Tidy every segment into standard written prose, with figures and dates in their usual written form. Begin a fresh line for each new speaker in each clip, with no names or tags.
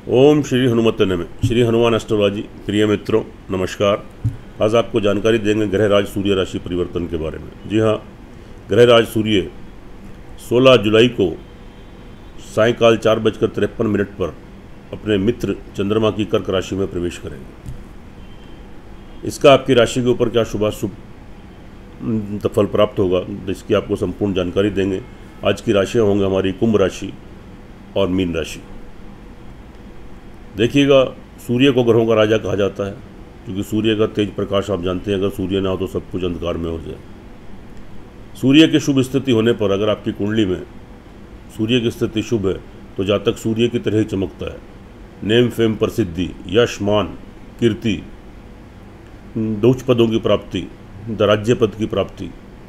ओम श्री हनुमते नमः। श्री हनुमान एस्ट्रोलॉजी प्रिय मित्रों नमस्कार। आज आपको जानकारी देंगे ग्रह राज सूर्य राशि परिवर्तन के बारे में। जी हाँ, ग्रह राज सूर्य 16 जुलाई को सायंकाल 4:53 पर अपने मित्र चंद्रमा की कर्क राशि में प्रवेश करेंगे। इसका आपकी राशि के ऊपर क्या शुभाशुभ फल प्राप्त होगा, इसकी आपको संपूर्ण जानकारी देंगे। आज की राशियाँ होंगी हमारी कुंभ राशि और मीन राशि। देखिएगा, सूर्य को ग्रहों का राजा कहा जाता है क्योंकि सूर्य का तेज प्रकाश आप जानते हैं, अगर सूर्य ना हो तो सब कुछ अंधकार में हो जाए। सूर्य की शुभ स्थिति होने पर अगर आपकी कुंडली में सूर्य की स्थिति शुभ है तो जातक सूर्य की तरह ही चमकता है। नेम फेम प्रसिद्धि, यश मान कीर्ति, उच्च पदों की प्राप्ति, राज्य पद की प्राप्ति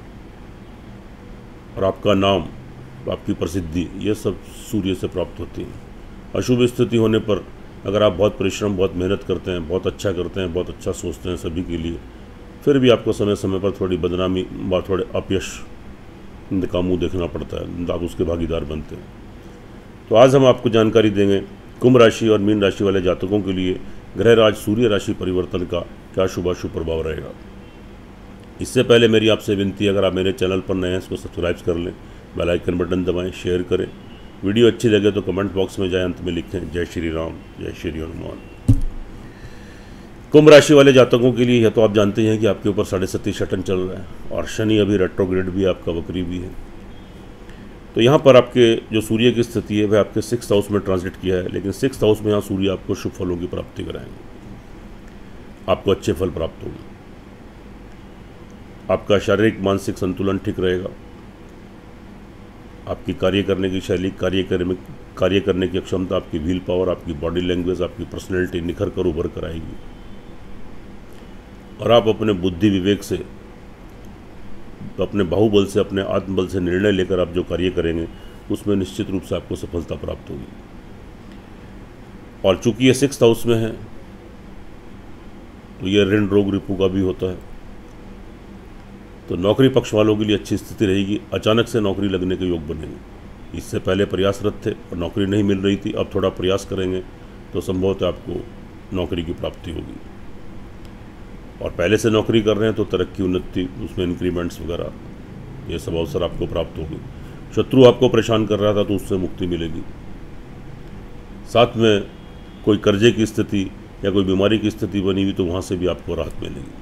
और आपका नाम, आपकी प्रसिद्धि, ये सब सूर्य से प्राप्त होती है। अशुभ स्थिति होने पर अगर आप बहुत परिश्रम, बहुत मेहनत करते हैं, बहुत अच्छा करते हैं, बहुत अच्छा सोचते हैं सभी के लिए, फिर भी आपको समय समय पर थोड़ी बदनामी व थोड़े अपयश का मुँह देखना पड़ता है, आप उसके भागीदार बनते हैं। तो आज हम आपको जानकारी देंगे कुंभ राशि और मीन राशि वाले जातकों के लिए ग्रह राज सूर्य राशि परिवर्तन का क्या शुभाशुभ प्रभाव रहेगा। इससे पहले मेरी आपसे विनती है, अगर आप मेरे चैनल पर नए हैं इसको सब्सक्राइब कर लें, बेल आइकन बटन दबाएं, शेयर करें। वीडियो अच्छी लगे तो कमेंट बॉक्स में जाए, अंत में लिखें जय श्री राम, जय श्री हनुमान। कुंभ राशि वाले जातकों के लिए यह तो आप जानते हैं कि आपके ऊपर 37.5 शटन चल रहा है और शनि अभी रेट्रोग्रेड भी, आपका वक्री भी है। तो यहाँ पर आपके जो सूर्य की स्थिति है वह आपके 6th हाउस में ट्रांजिट किया है, लेकिन 6th हाउस में यहाँ सूर्य आपको शुभ फलों की प्राप्ति कराएंगे, आपको अच्छे फल प्राप्त होंगे। आपका शारीरिक मानसिक संतुलन ठीक रहेगा, आपकी कार्य करने की शैली, कार्य करने की क्षमता, आपकी व्हील पावर, आपकी बॉडी लैंग्वेज, आपकी पर्सनैलिटी निखर कर उभर कर आएगी और आप अपने बुद्धि विवेक से, अपने बाहुबल से, अपने आत्मबल से निर्णय लेकर आप जो कार्य करेंगे उसमें निश्चित रूप से आपको सफलता प्राप्त होगी। और चूंकि ये 6th हाउस में है तो ये ऋण रोग रिपू का भी होता है, तो नौकरी पक्ष वालों के लिए अच्छी स्थिति रहेगी। अचानक से नौकरी लगने के योग बनेंगे। इससे पहले प्रयासरत थे और नौकरी नहीं मिल रही थी, अब थोड़ा प्रयास करेंगे तो संभवतः आपको नौकरी की प्राप्ति होगी। और पहले से नौकरी कर रहे हैं तो तरक्की, उन्नति, उसमें इंक्रीमेंट्स वगैरह ये सब अवसर आपको प्राप्त होगी। शत्रु आपको परेशान कर रहा था तो उससे मुक्ति मिलेगी। साथ में कोई कर्जे की स्थिति या कोई बीमारी की स्थिति बनी हुई तो वहाँ से भी आपको राहत मिलेगी।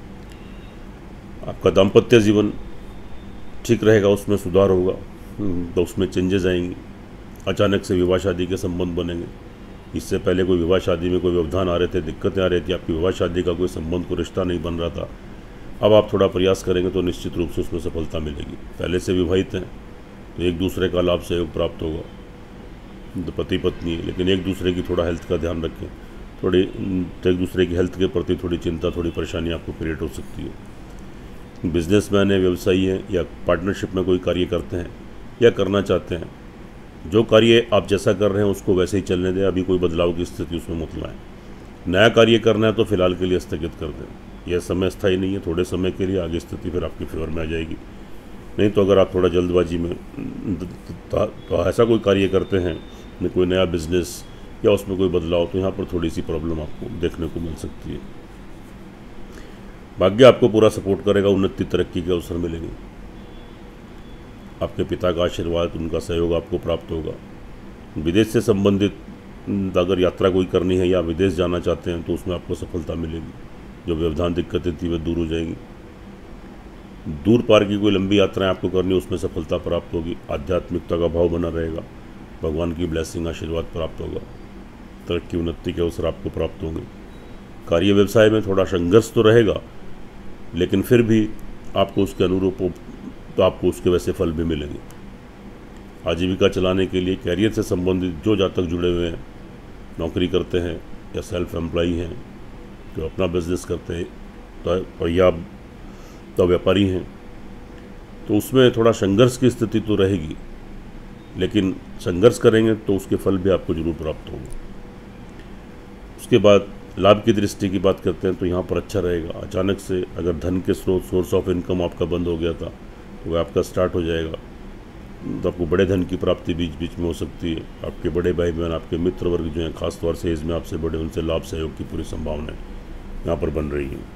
आपका दाम्पत्य जीवन ठीक रहेगा, उसमें सुधार होगा, तो उसमें चेंजेस आएंगी। अचानक से विवाह शादी के संबंध बनेंगे। इससे पहले कोई विवाह शादी में कोई व्यवधान आ रहे थे, दिक्कतें आ रही थी, आपकी विवाह शादी का कोई संबंध, को रिश्ता नहीं बन रहा था, अब आप थोड़ा प्रयास करेंगे तो निश्चित रूप से उसमें सफलता मिलेगी। पहले से विवाहित हैं तो एक दूसरे का लाभ सहयोग प्राप्त होगा, तो पति पत्नी है, लेकिन एक दूसरे की थोड़ा हेल्थ का ध्यान रखें। थोड़ी एक दूसरे की हेल्थ के प्रति थोड़ी चिंता, थोड़ी परेशानी आपको क्रिएट हो सकती है। बिजनेसमैन है, व्यवसायी हैं या पार्टनरशिप में कोई कार्य करते हैं या करना चाहते हैं, जो कार्य आप जैसा कर रहे हैं उसको वैसे ही चलने दें, अभी कोई बदलाव की स्थिति उसमें मत लाएं। नया कार्य करना है तो फिलहाल के लिए स्थगित कर दें, यह समय स्थायी नहीं है, थोड़े समय के लिए, आगे स्थिति फिर आपके फेवर में आ जाएगी। नहीं तो अगर आप थोड़ा जल्दबाजी में तो ऐसा कोई कार्य करते हैं, कोई नया बिजनेस या उसमें कोई बदलाव, तो यहाँ पर थोड़ी सी प्रॉब्लम आपको देखने को मिल सकती है। भाग्य आपको पूरा सपोर्ट करेगा, उन्नति तरक्की के अवसर मिलेंगे। आपके पिता का आशीर्वाद, उनका सहयोग आपको प्राप्त होगा। विदेश से संबंधित अगर यात्रा कोई करनी है या विदेश जाना चाहते हैं तो उसमें आपको सफलता मिलेगी। जो व्यवधान दिक्कतें थी वे दूर हो जाएंगी। दूर पार की कोई लंबी यात्राएं आपको करनी, उसमें सफलता प्राप्त होगी। आध्यात्मिकता का भाव बना रहेगा, भगवान की ब्लेसिंग, आशीर्वाद प्राप्त होगा। तरक्की उन्नति के अवसर आपको प्राप्त होंगे। कार्य व्यवसाय में थोड़ा संघर्ष तो रहेगा, लेकिन फिर भी आपको उसके अनुरूप तो आपको उसके वैसे फल भी मिलेंगे। आजीविका चलाने के लिए कैरियर से संबंधित जो जातक जुड़े हुए हैं, नौकरी करते हैं या सेल्फ एम्प्लॉई हैं, जो अपना बिजनेस करते हैं या तो व्यापारी हैं, तो उसमें थोड़ा संघर्ष की स्थिति तो रहेगी, लेकिन संघर्ष करेंगे तो उसके फल भी आपको जरूर प्राप्त होंगे। उसके बाद लाभ की दृष्टि की बात करते हैं तो यहाँ पर अच्छा रहेगा। अचानक से अगर धन के स्रोत, सोर्स ऑफ इनकम आपका बंद हो गया था तो वह आपका स्टार्ट हो जाएगा। तो आपको बड़े धन की प्राप्ति बीच बीच में हो सकती है। आपके बड़े भाई बहन, आपके मित्र वर्ग जो हैं, खासतौर से एज में आपसे बड़े, उनसे लाभ सहयोग की पूरी संभावना यहाँ पर बन रही है।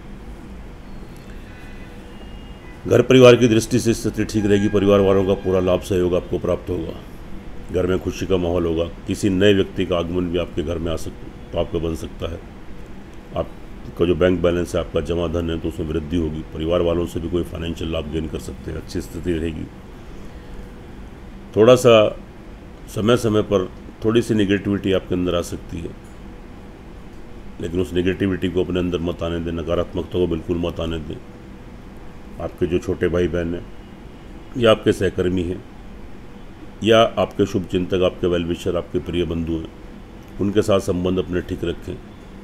घर परिवार की दृष्टि से स्थिति ठीक रहेगी। परिवार वालों का पूरा लाभ सहयोग आपको प्राप्त होगा। घर में खुशी का माहौल होगा। किसी नए व्यक्ति का आगमन भी आपके घर में आ सकता तो आपका बन सकता है। आपका जो बैंक बैलेंस है, आपका जमा धन है, तो उसमें वृद्धि होगी। परिवार वालों से भी कोई फाइनेंशियल लाभ गेन कर सकते हैं। अच्छी स्थिति रहेगी। थोड़ा सा समय समय पर थोड़ी सी नेगेटिविटी आपके अंदर आ सकती है, लेकिन उस नेगेटिविटी को अपने अंदर मत आने दें। नकारात्मकता को बिल्कुल मत आने दें। आपके जो छोटे भाई बहन हैं, या आपके सहकर्मी हैं, या आपके शुभ चिंतक, आपके वेल विशर, आपके प्रिय बंधु हैं, उनके साथ संबंध अपने ठीक रखें।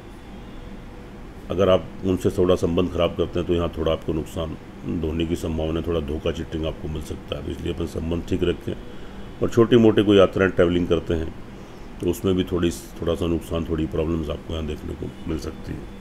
अगर आप उनसे थोड़ा संबंध खराब करते हैं तो यहाँ थोड़ा आपको नुकसान होने की संभावना है। थोड़ा धोखा चिटिंग आपको मिल सकता है। इसलिए अपने संबंध ठीक रखें। और छोटी मोटी कोई यात्राएं ट्रैवलिंग करते हैं तो उसमें भी थोड़ा सा नुकसान, थोड़ी प्रॉब्लम्स आपको यहाँ देखने को मिल सकती है।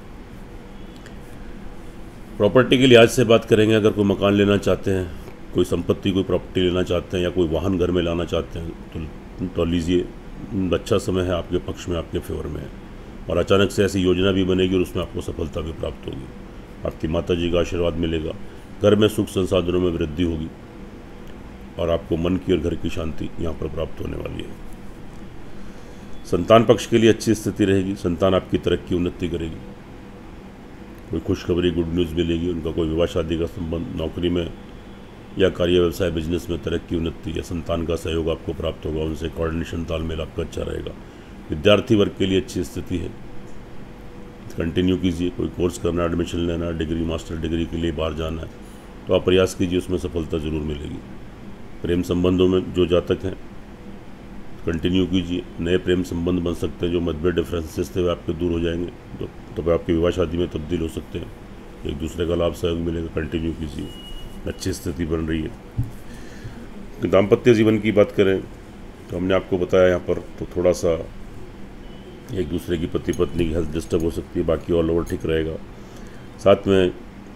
प्रॉपर्टी के लिहाज से बात करेंगे। अगर कोई मकान लेना चाहते हैं, कोई संपत्ति, कोई प्रॉपर्टी लेना चाहते हैं, या कोई वाहन घर में लाना चाहते हैं तो लीजिए। अच्छा समय है, आपके पक्ष में, आपके फेवर में है। और अचानक से ऐसी योजना भी बनेगी और उसमें आपको सफलता भी प्राप्त होगी। आपकी माता जी का आशीर्वाद मिलेगा। घर में सुख संसाधनों में वृद्धि होगी और आपको मन की और घर की शांति यहाँ पर प्राप्त होने वाली है। संतान पक्ष के लिए अच्छी स्थिति रहेगी। संतान आपकी तरक्की, उन्नति करेगी। कोई खुशखबरी, गुड न्यूज़ मिलेगी। उनका कोई विवाह शादी का संबंध, नौकरी में या कार्य व्यवसाय बिजनेस में तरक्की, उन्नति या संतान का सहयोग आपको प्राप्त होगा। उनसे कोऑर्डिनेशन, तालमेल आपका अच्छा रहेगा। विद्यार्थी वर्ग के लिए अच्छी स्थिति है। कंटिन्यू कीजिए। कोई कोर्स करना, एडमिशन लेना, डिग्री, मास्टर डिग्री के लिए बाहर जाना है तो आप प्रयास कीजिए, उसमें सफलता ज़रूर मिलेगी। प्रेम संबंधों में जो जातक हैं, कंटिन्यू कीजिए। नए प्रेम संबंध बन सकते हैं। जो मतभेद, डिफरेंसेस थे वे आपके दूर हो जाएंगे। तो आपकी विवाह शादी में तब्दील हो सकते हैं। एक दूसरे का लाभ सहयोग मिलेगा। कंटिन्यू कीजिए। अच्छी स्थिति बन रही है। दाम्पत्य जीवन की बात करें तो हमने आपको बताया यहाँ पर, तो थोड़ा सा एक दूसरे की पति पत्नी की हेल्थ डिस्टर्ब हो सकती है। बाकी ऑल ओवर ठीक रहेगा। साथ में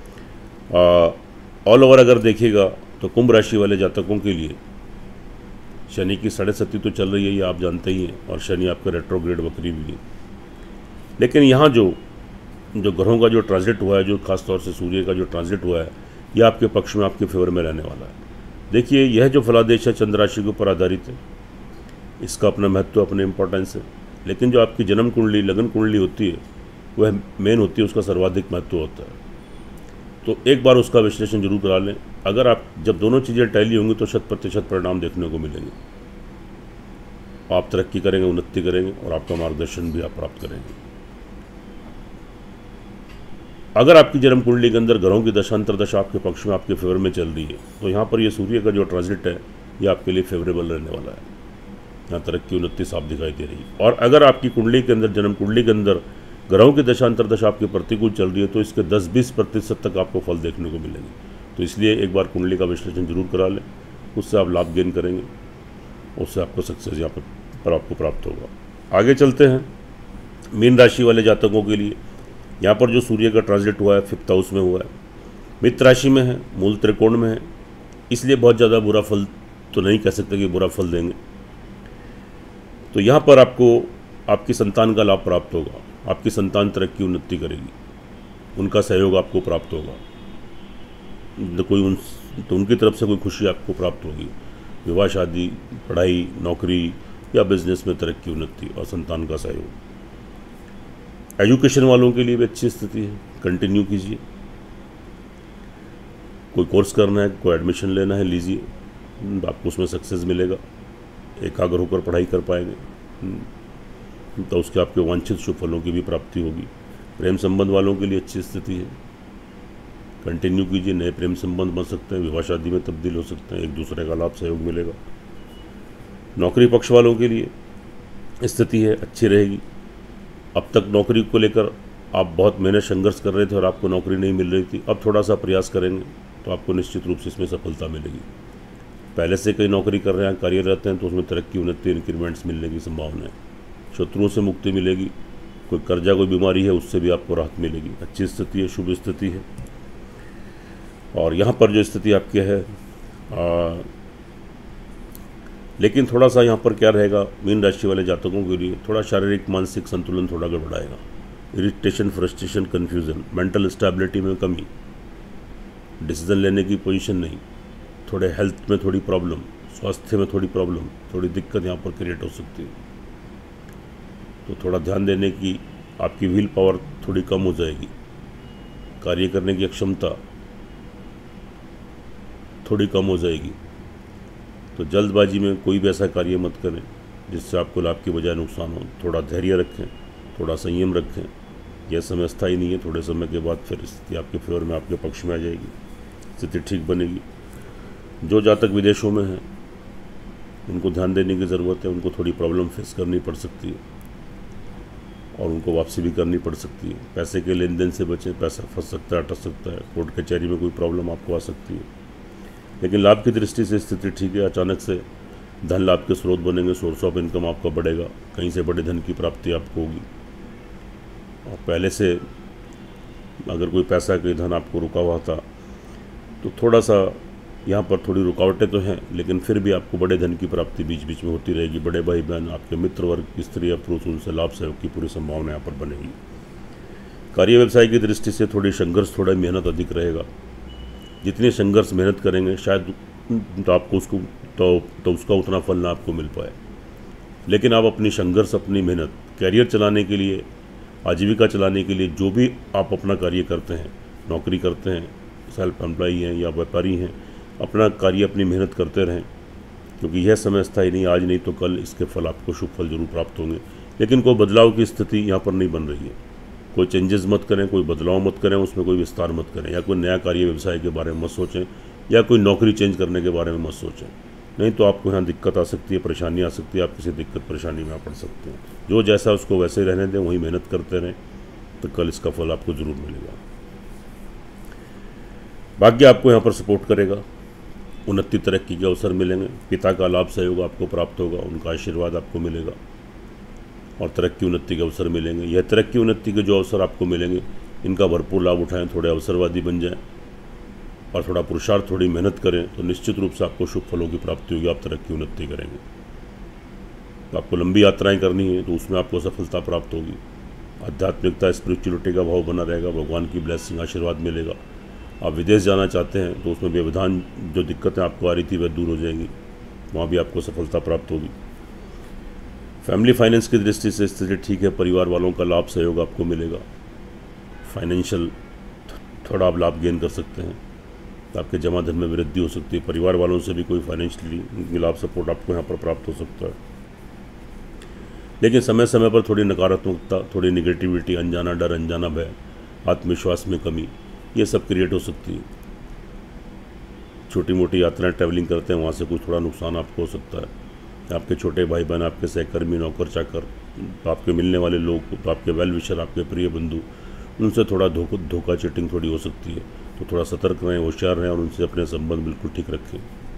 ऑल ओवर अगर देखिएगा तो कुंभ राशि वाले जातकों के लिए शनि की 7.5 तो चल रही है, ये आप जानते ही हैं। और शनि आपका रेट्रोग्रेड वक्री भी है। लेकिन यहाँ जो ग्रहों का जो ट्रांजिट हुआ है, जो खासतौर से सूर्य का जो ट्रांजिट हुआ है, ये आपके पक्ष में, आपके फेवर में रहने वाला है। देखिए, यह जो फलादेश है चंद्र राशि के ऊपर आधारित है। इसका अपना महत्व, अपने इम्पोर्टेंस है। लेकिन जो आपकी जन्म कुंडली, लगन कुंडली होती है, वह मेन होती है, उसका सर्वाधिक महत्व होता है। तो एक बार उसका विश्लेषण जरूर करा लें। अगर आप जब दोनों चीज़ें टैली होंगी तो 100% परिणाम देखने को मिलेंगे। आप तरक्की करेंगे, उन्नति करेंगे और आपका मार्गदर्शन भी आप प्राप्त करेंगे। अगर आपकी जन्म कुंडली के अंदर ग्रहों की दशांतर दशा आपके पक्ष में, आपके फेवर में चल रही है, तो यहाँ पर ये सूर्य का जो ट्रांजिट है, ये आपके लिए फेवरेबल रहने वाला है। यहाँ तरक्की, उन्नति साफ दिखाई दे रही है। और अगर आपकी कुंडली के अंदर, जन्म कुंडली के अंदर ग्रहों की दशांतर दशा आपके प्रतिकूल चल रही है, तो इसके 10-20% तक आपको फल देखने को मिलेंगे। तो इसलिए एक बार कुंडली का विश्लेषण जरूर करा लें। उससे आप लाभ गेन करेंगे। उससे आपको सक्सेस यहाँ पर आपको प्राप्त होगा। आगे चलते हैं मीन राशि वाले जातकों के लिए। यहाँ पर जो सूर्य का ट्रांजिट हुआ है, 5th हाउस में हुआ है, मित्र राशि में है, मूल त्रिकोण में है। इसलिए बहुत ज़्यादा बुरा फल तो नहीं कह सकते कि बुरा फल देंगे। तो यहाँ पर आपको आपकी संतान का लाभ प्राप्त होगा। आपकी संतान तरक्की, उन्नति करेगी। उनका सहयोग आपको प्राप्त होगा। तो उनकी तरफ से कोई खुशी आपको प्राप्त होगी। विवाह शादी, पढ़ाई, नौकरी या बिजनेस में तरक्की, उन्नति और संतान का सहयोग। एजुकेशन वालों के लिए भी अच्छी स्थिति है। कंटिन्यू कीजिए। कोई कोर्स करना है, कोई एडमिशन लेना है, लीजिए। आपको उसमें सक्सेस मिलेगा। एकाग्र होकर पढ़ाई कर पाएंगे तो उसके आपके वांछित शुभ फलों की भी प्राप्ति होगी। प्रेम संबंध वालों के लिए अच्छी स्थिति है। कंटिन्यू कीजिए। नए प्रेम संबंध बन सकते हैं। विवाह शादी में तब्दील हो सकते हैं। एक दूसरे का लाभ सहयोग मिलेगा। नौकरी पक्ष वालों के लिए स्थिति है, अच्छी रहेगी। अब तक नौकरी को लेकर आप बहुत मेहनत, संघर्ष कर रहे थे और आपको नौकरी नहीं मिल रही थी। अब थोड़ा सा प्रयास करेंगे तो आपको निश्चित रूप से इसमें सफलता मिलेगी। पहले से कई नौकरी कर रहे हैं, कार्यरत हैं, तो उसमें तरक्की, उन्नति, इंक्रीमेंट्स मिलने की संभावना है। शत्रुओं से मुक्ति मिलेगी। कोई कर्जा, कोई बीमारी है, उससे भी आपको राहत मिलेगी। अच्छी स्थिति है, शुभ स्थिति है। और यहाँ पर जो स्थिति आपकी है, लेकिन थोड़ा सा यहाँ पर क्या रहेगा, मीन राशि वाले जातकों के लिए थोड़ा शारीरिक मानसिक संतुलन थोड़ा गड़बड़ाएगा। Irritation, frustration, confusion, mental stability में कमी, डिसीजन लेने की पोजीशन नहीं, थोड़े हेल्थ में थोड़ी प्रॉब्लम, स्वास्थ्य में थोड़ी प्रॉब्लम, थोड़ी दिक्कत यहाँ पर क्रिएट हो सकती है। तो थोड़ा ध्यान देने की, आपकी व्हील पावर थोड़ी कम हो जाएगी, कार्य करने की क्षमता थोड़ी कम हो जाएगी। तो जल्दबाजी में कोई भी ऐसा कार्य मत करें जिससे आपको लाभ की बजाय नुकसान हो। थोड़ा धैर्य रखें, थोड़ा संयम रखें। यह समय स्थायी नहीं है, थोड़े समय के बाद फिर स्थिति आपके फेवर में, आपके पक्ष में आ जाएगी, स्थिति ठीक बनेगी। जो जातक विदेशों में हैं उनको ध्यान देने की ज़रूरत है, उनको थोड़ी प्रॉब्लम फेस करनी पड़ सकती है और उनको वापसी भी करनी पड़ सकती है। पैसे के लेन देन से बचें, पैसा फंस सकता है, अटक सकता है, कोर्ट कचहरी में कोई प्रॉब्लम आपको आ सकती है। लेकिन लाभ की दृष्टि से स्थिति ठीक है। अचानक से धन लाभ के स्रोत बनेंगे, सोर्स ऑफ इनकम आपका बढ़ेगा, कहीं से बड़े धन की प्राप्ति आपको होगी। और पहले से अगर कोई पैसा कोई धन आपको रुका हुआ था तो थोड़ा सा यहाँ पर थोड़ी रुकावटें तो हैं, लेकिन फिर भी आपको बड़े धन की प्राप्ति बीच बीच में होती रहेगी। बड़े भाई बहन, आपके मित्र वर्ग, स्त्री या पुरुष, उनसे लाभ सहयोग की पूरी संभावना यहाँ पर बनेगी। कार्य व्यवसाय की दृष्टि से थोड़ी संघर्ष, थोड़ा मेहनत अधिक रहेगा। जितनी संघर्ष मेहनत करेंगे शायद तो आपको तो उसका उतना फल ना आपको मिल पाए। लेकिन आप अपनी संघर्ष, अपनी मेहनत, कैरियर चलाने के लिए, आजीविका चलाने के लिए जो भी आप अपना कार्य करते हैं, नौकरी करते हैं, सेल्फ एम्प्लॉई हैं या व्यापारी हैं, अपना कार्य, अपनी मेहनत करते रहें, क्योंकि यह समय स्थायी नहीं, आज नहीं तो कल इसके फल आपको शुभ फल जरूर प्राप्त होंगे। लेकिन कोई बदलाव की स्थिति यहाँ पर नहीं बन रही है। कोई चेंजेस मत करें, कोई बदलाव मत करें, उसमें कोई विस्तार मत करें, या कोई नया कार्य व्यवसाय के बारे में मत सोचें, या कोई नौकरी चेंज करने के बारे में मत सोचें। नहीं तो आपको यहाँ दिक्कत आ सकती है, परेशानी आ सकती है, आप किसी दिक्कत परेशानी में आ पड़ सकते हैं। जो जैसा उसको वैसे ही रहने दें, वही मेहनत करते रहें, तो कल इसका फल आपको ज़रूर मिलेगा। भाग्य आपको यहाँ पर सपोर्ट करेगा, उन्नति तरक्की के अवसर मिलेंगे, पिता का लाभ सहयोग आपको प्राप्त होगा, उनका आशीर्वाद आपको मिलेगा और तरक्की उन्नति के अवसर मिलेंगे। यह तरक्की उन्नति के जो अवसर आपको मिलेंगे, इनका भरपूर लाभ उठाएं, थोड़े अवसरवादी बन जाएं और थोड़ा पुरुषार्थ, थोड़ी मेहनत करें, तो निश्चित रूप से आपको शुभ फलों की प्राप्ति होगी, आप तरक्की उन्नति करेंगे। तो आपको लंबी यात्राएं करनी है तो उसमें आपको सफलता प्राप्त होगी। आध्यात्मिकता, स्पिरिचुअलिटी का भाव बना रहेगा, भगवान की ब्लेसिंग, आशीर्वाद मिलेगा। आप विदेश जाना चाहते हैं तो उसमें व्यवधान, जो दिक्कतें आपको आ रही थी वह दूर हो जाएंगी, वहाँ भी आपको सफलता प्राप्त होगी। फैमिली फाइनेंस की दृष्टि से स्थिति ठीक है, परिवार वालों का लाभ सहयोग आपको मिलेगा। फाइनेंशियल थोड़ा आप लाभ गेन कर सकते हैं, तो आपके जमा धन में वृद्धि हो सकती है। परिवार वालों से भी कोई फाइनेंशियली लाभ सपोर्ट आपको यहाँ पर प्राप्त हो सकता है। लेकिन समय समय पर थोड़ी नकारात्मकता, थोड़ी निगेटिविटी, अनजाना डर, अनजाना भय, आत्मविश्वास में कमी, ये सब क्रिएट हो सकती है। छोटी मोटी यात्राएं, ट्रैवलिंग करते हैं, वहाँ से कुछ थोड़ा नुकसान आपको हो सकता है। आपके छोटे भाई बहन, आपके सहकर्मी, नौकर चाकर, आपके मिलने वाले लोग, तो आपके वेल विशर, आपके प्रिय बंधु, उनसे थोड़ा धोखा चीटिंग थोड़ी हो सकती है। तो थोड़ा सतर्क रहें, होशियार रहें और उनसे अपने संबंध बिल्कुल ठीक रखें।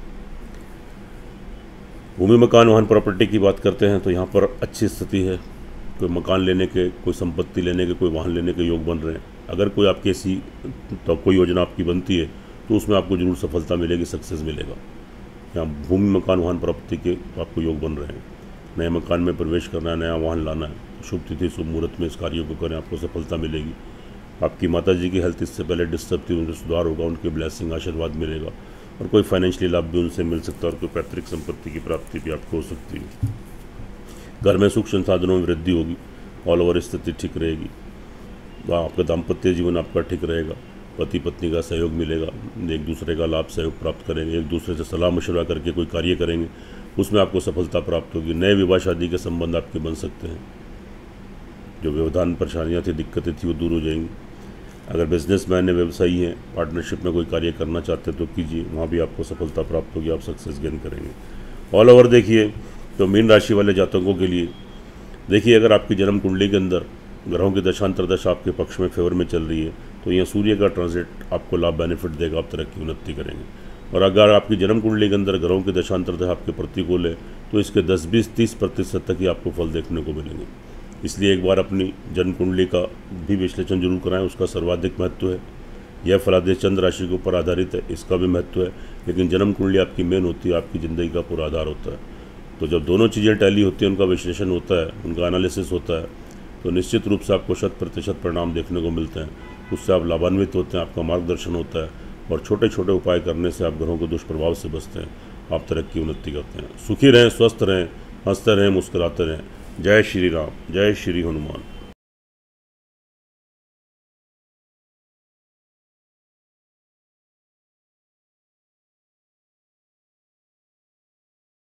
भूमि, मकान, वाहन, प्रॉपर्टी की बात करते हैं तो यहाँ पर अच्छी स्थिति है। कोई मकान लेने के, कोई संपत्ति लेने के, कोई वाहन लेने के योग बन रहे हैं। अगर कोई आपकी ऐसी तो कोई योजना आपकी बनती है तो उसमें आपको जरूर सफलता मिलेगी, सक्सेस मिलेगा। यहाँ भूमि, मकान, वाहन, प्रॉपर्टी के आपको योग बन रहे हैं। नए मकान में प्रवेश करना है, नया वाहन लाना है, शुभ तिथि शुभ मुहूर्त में इस कार्य को करें, आपको सफलता मिलेगी। आपकी माता जी की हेल्थ इससे पहले डिस्टर्ब थी, उनसे सुधार होगा, उनकी ब्लेसिंग, आशीर्वाद मिलेगा और कोई फाइनेंशियली लाभ भी उनसे मिल सकता है और कोई पैतृक संपत्ति की प्राप्ति भी आपको हो सकती है। घर में सुख संसाधनों में वृद्धि होगी, ऑल ओवर स्थिति ठीक रहेगी। आपका दाम्पत्य जीवन आपका ठीक रहेगा, पति पत्नी का सहयोग मिलेगा, एक दूसरे का लाभ सहयोग प्राप्त करेंगे, एक दूसरे से सलाह मशवरा करके कोई कार्य करेंगे, उसमें आपको सफलता प्राप्त होगी। नए विवाह शादी के संबंध आपके बन सकते हैं। जो व्यवधान, परेशानियाँ थी, दिक्कतें थी, वो दूर हो जाएंगी। अगर बिजनेसमैन है, व्यवसायी हैं, पार्टनरशिप में कोई कार्य करना चाहते हैं तो कीजिए, वहाँ भी आपको सफलता प्राप्त होगी, आप सक्सेस गेन करेंगे। ऑल ओवर देखिए तो मीन राशि वाले जातकों के लिए देखिए, अगर आपकी जन्म कुंडली के अंदर ग्रहों की दशांतर दशा आपके पक्ष में फेवर में चल रही है तो यहाँ सूर्य का ट्रांजिट आपको लाभ बेनिफिट देगा, आप तरक्की उन्नति करेंगे। और अगर आपकी जन्म कुंडली के अंदर ग्रहों की दशांतर दशा आपके प्रतिकूल है तो इसके 10, 20, 30% तक ही आपको फल देखने को मिलेंगे। इसलिए एक बार अपनी जन्म कुंडली का भी विश्लेषण जरूर कराएं, उसका सर्वाधिक महत्व है। यह फलादेश चंद्र राशि के ऊपर आधारित है, इसका भी महत्व है, लेकिन जन्म कुंडली आपकी मेन होती है, आपकी ज़िंदगी का पूरा आधार होता है। तो जब दोनों चीज़ें टैली होती हैं, उनका विश्लेषण होता है, उनका एनालिसिस होता है, तो निश्चित रूप से आपको 100% परिणाम देखने को मिलते हैं। उससे आप लाभान्वित होते हैं, आपका मार्गदर्शन होता है और छोटे छोटे उपाय करने से आप ग्रहों के दुष्प्रभाव से बचते हैं, आप तरक्की उन्नति करते हैं। सुखी रहें, स्वस्थ रहें, हंसते रहें, मुस्कुराते रहें। जय श्री राम, जय श्री हनुमान।